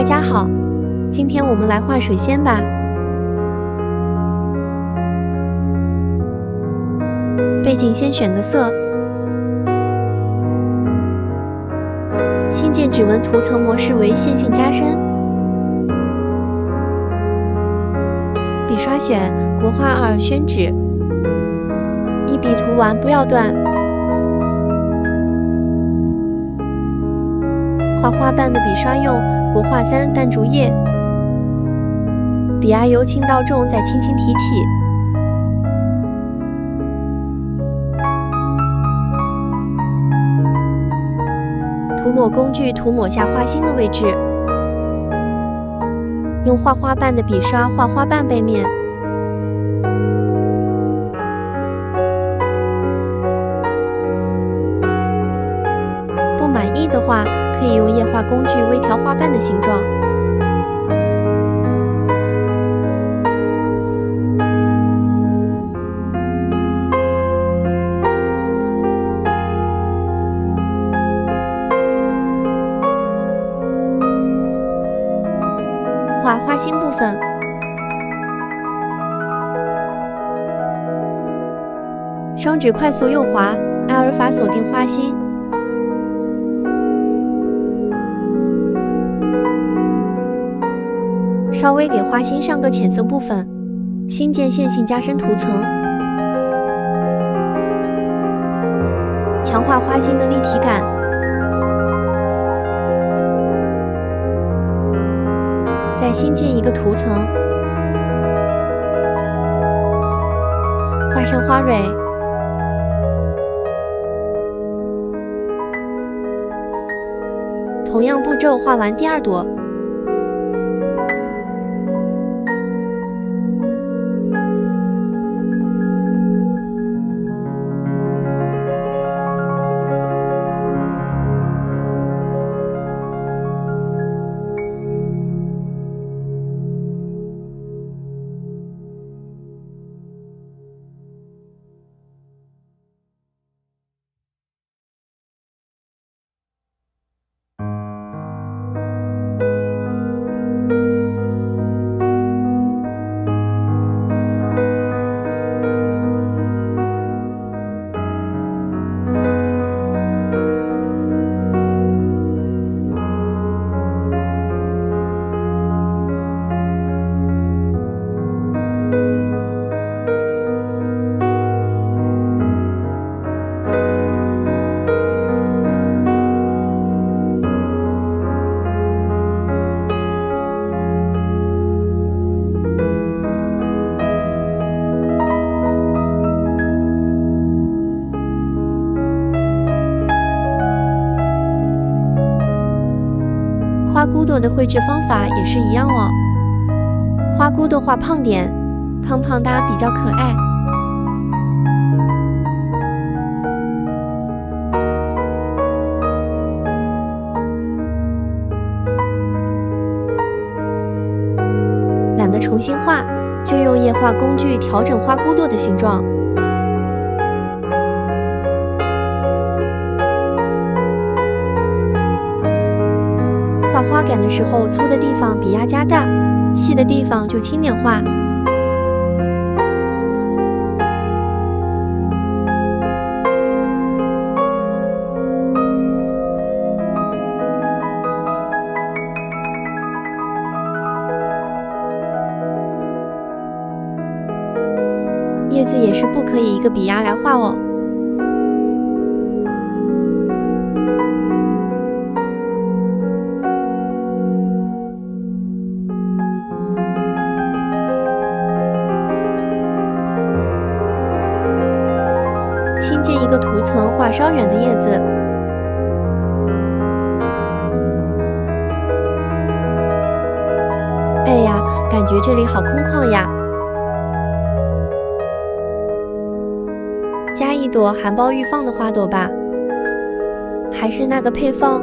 大家好，今天我们来画水仙吧。背景先选个色，新建指纹图层模式为线性加深，笔刷选国画2宣纸，一笔涂完不要断。画花瓣的笔刷用国画3淡竹叶，笔压由轻到重，再轻轻提起。涂抹工具涂抹下花心的位置，用画花瓣的笔刷画花瓣背面。不满意的话，可以用液画工具微调花瓣的形状。画花心部分，双指快速右滑，阿尔法锁定花心。稍微给花心上个浅色部分，新建线性加深涂层，强化花心的立体感。再新建一个涂层，画上花蕊，同样步骤画完第2朵。花骨朵的绘制方法也是一样哦。花骨朵画胖点，胖胖哒比较可爱。懒得重新画，就用液画工具调整花骨朵的形状。画花杆的时候，粗的地方笔压加大，细的地方就轻点画。叶子也是不可以一个笔压来画哦。新建一个图层，画稍远的叶子。哎呀，感觉这里好空旷呀！加一朵含苞欲放的花朵吧，还是那个配方。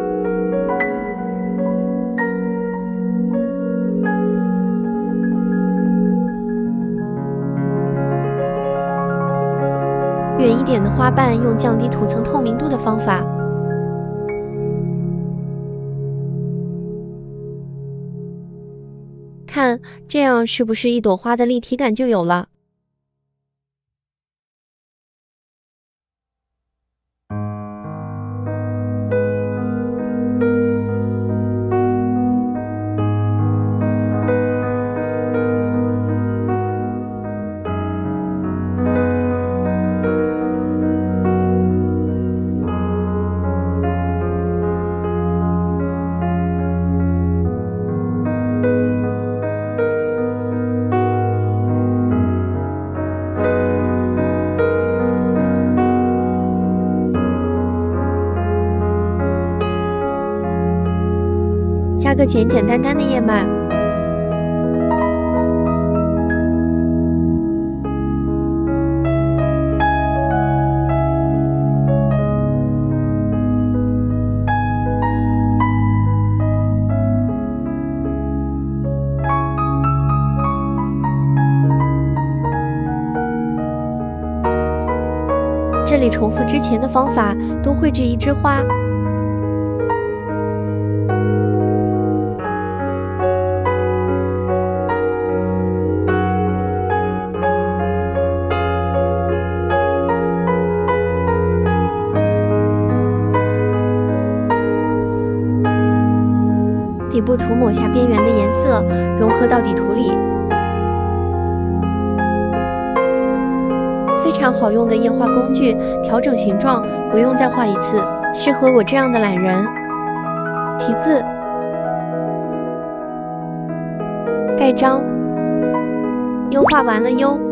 远一点的花瓣用降低图层透明度的方法。 看，这样是不是一朵花的立体感就有了？加个简简单单的叶脉。这里重复之前的方法，多绘制一枝花。底部涂抹下边缘的颜色，融合到底图里。非常好用的液画工具，调整形状，不用再画一次，适合我这样的懒人。题字，盖章，优画完了哟。